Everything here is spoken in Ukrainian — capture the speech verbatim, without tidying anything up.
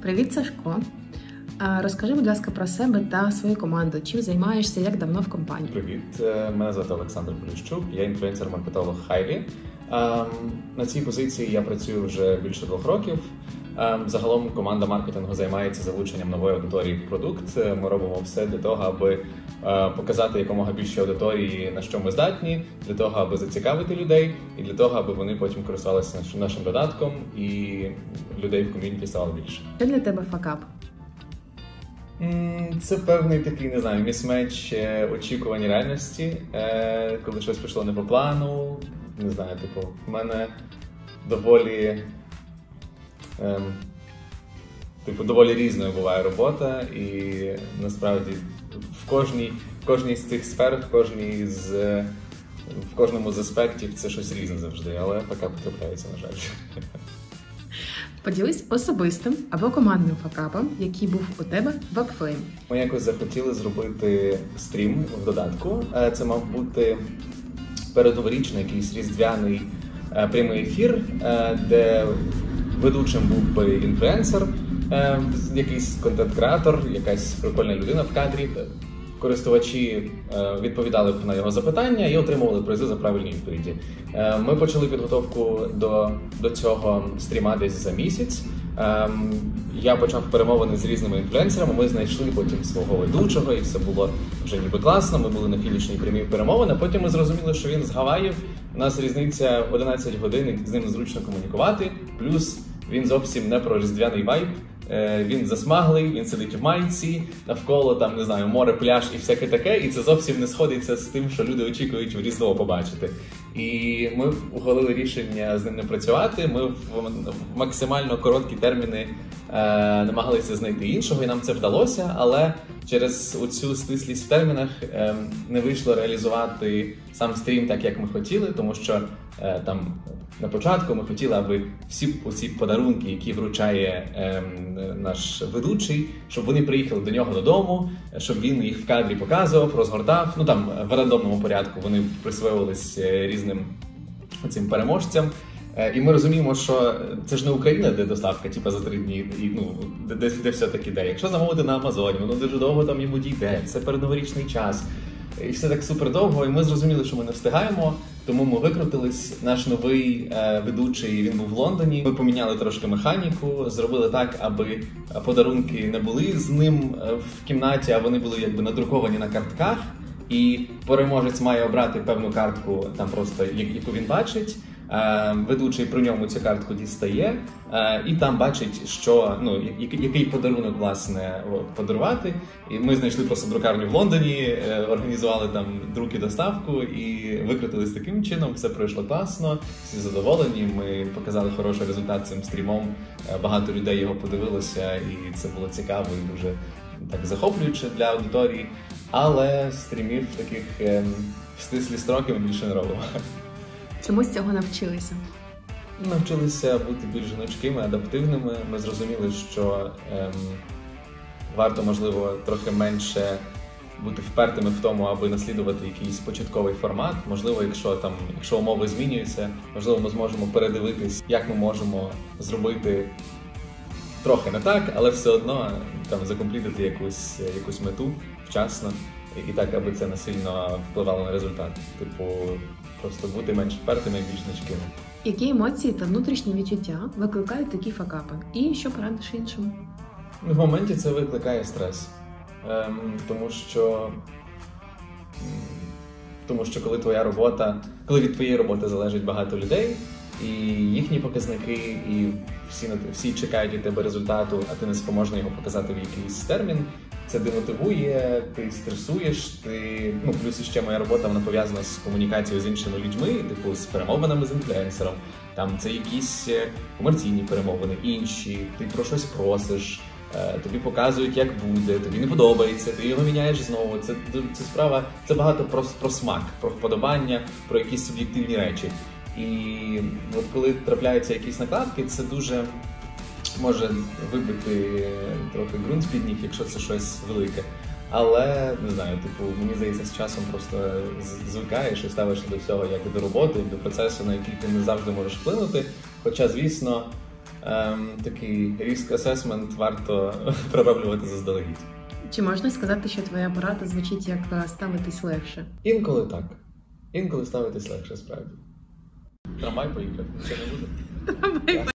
Привіт, Сашко. Розкажи, будь ласка, про себе та свою команду. Чим займаєшся, як давно в компанії? Привіт, мене звати Олександр Поліщук, я інфлюенсер-маркетолог Highly. На цій позиції я працюю вже більше двох років. Загалом команда маркетингу займається залученням нової аудиторії в продукт. Ми робимо все для того, аби показати якомога більшій аудиторії, на що ми здатні, для того, аби зацікавити людей, і для того, аби вони потім користувалися нашим додатком, і людей в ком'юніті стало більше. Що для тебе факап? Це певний такий, не знаю, місмеч очікувань реальності, коли щось пішло не по плану. Не знаю, типу, в мене доволі, ем, типу, доволі різною буває робота, і насправді в кожній, в кожній з цих сфер, в кожній з, в кожному з аспектів це щось різне завжди, але поки потрапляється, на жаль. Поділись особистим або командним факапом, який був у тебе в Upflame. Ми якось захотіли зробити стрім в додатку. Це мав бути передноворічний якийсь різдвяний е, прямий ефір, е, де ведучим був би інфлюенсер, е, якийсь контент-креатор, якась прикольна людина в кадрі. Користувачі е, відповідали на його запитання і отримували призи за правильні відповіді. Е, ми почали підготовку до, до цього стріма десь за місяць. Е, я почав перемовини з різними інфлюенсерами, ми знайшли потім свого ведучого, і все було вже ніби класно, ми були на фінішній прямій перемовини. Потім ми зрозуміли, що він з Гаваїв, у нас різниця одинадцять годин, з ним зручно комунікувати, плюс він зовсім не про різдвяний вайб. Він засмаглий, він сидить в майці, навколо там, не знаю, море, пляж і всяке таке, і це зовсім не сходиться з тим, що люди очікують в Різдво побачити. І ми ухвалили рішення з ним не працювати, ми в максимально короткі терміни е, намагалися знайти іншого, і нам це вдалося, але через оцю стислість в термінах е, не вийшло реалізувати сам стрім так, як ми хотіли, тому що е, там на початку ми хотіли, аби всі ці подарунки, які вручає е, наш ведучий, щоб вони приїхали до нього додому, щоб він їх в кадрі показував, розгортав. Ну там в рандомному порядку вони присвоювались різним цим переможцям. Е, і ми розуміємо, що це ж не Україна, де доставка типу, за три дні, і, ну, де, де, де все-таки йде. Якщо замовити на Амазоні, воно дуже довго там йому дійде, це передноворічний час. І все так супер довго, і ми зрозуміли, що ми не встигаємо, тому ми викрутились. Наш новий е, ведучий, він був в Лондоні. Ми поміняли трошки механіку, зробили так, аби подарунки не були з ним в кімнаті, а вони були якби надруковані на картках. І переможець має обрати певну картку, там просто яку він бачить. Ведучий про ньому цю картку дістає і там бачить, що, ну, який подарунок, власне, подарувати. І ми знайшли просто друкарню в Лондоні, організували там друк і доставку і викрутились таким чином. Все пройшло класно, всі задоволені, ми показали хороший результат цим стрімом, багато людей його подивилося і це було цікаво і дуже так захоплююче для аудиторії. Але стрімів таких в стислі строки ми більше не робимо. Чому з цього навчилися? Навчилися бути більш гнучкими, адаптивними. Ми зрозуміли, що ем, варто, можливо, трохи менше бути впертими в тому, аби наслідувати якийсь початковий формат. Можливо, якщо там, якщо умови змінюються, можливо, ми зможемо передивитись, як ми можемо зробити трохи не так, але все одно там закомплітити якусь, якусь мету вчасно. І так, аби це не сильно впливало на результат. Типу, просто бути менш впертими і більш гнучкими. Які емоції та внутрішні відчуття викликають такі факапи? І що порадиш іншому? В моменті це викликає стрес. Ем, тому що... Тому що коли твоя робота... Коли від твоєї роботи залежить багато людей, і їхні показники, і всі, всі чекають від тебе результату, а ти не спроможний його показати в якийсь термін, це демотивує, ти стресуєш, ти... Ну, плюс іще моя робота, вона пов'язана з комунікацією з іншими людьми, типу з перемовинами з інфлюенсером. Там це якісь комерційні перемовини, інші, ти про щось просиш, тобі показують, як буде, тобі не подобається, ти його міняєш знову. Це, це справа, це багато про, про смак, про вподобання, про якісь суб'єктивні речі. І от коли трапляються якісь накладки, це дуже може вибити трохи ґрунт з-під ніг, якщо це щось велике. Але, не знаю, типу, мені здається, з часом просто звикаєш і ставишся до всього як і до роботи, до процесу, на який ти не завжди можеш вплинути. Хоча, звісно, ем, такий risk assessment варто пророблювати заздалегідь. Чи можна сказати, що твоя порада звучить як е, ставитись легше? Інколи так. Інколи ставитись легше, справді. Трамвай поїхав, це не буде.